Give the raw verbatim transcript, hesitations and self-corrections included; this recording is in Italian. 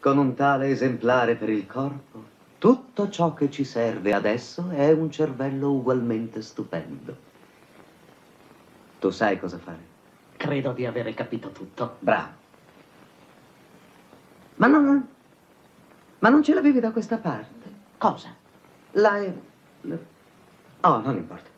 Con un tale esemplare per il corpo, tutto ciò che ci serve adesso è un cervello ugualmente stupendo. Tu sai cosa fare? Credo di avere capito tutto. Bravo. Ma non... Ma non ce l'avevi da questa parte? Cosa? La... la- Oh, non importa.